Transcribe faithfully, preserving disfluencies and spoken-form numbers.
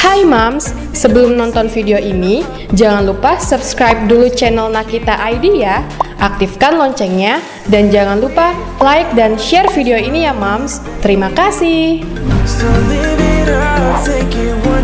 Hai Moms, sebelum nonton video ini, jangan lupa subscribe dulu channel Nakita dot I D ya, aktifkan loncengnya, dan jangan lupa like dan share video ini ya Moms. Terima kasih. So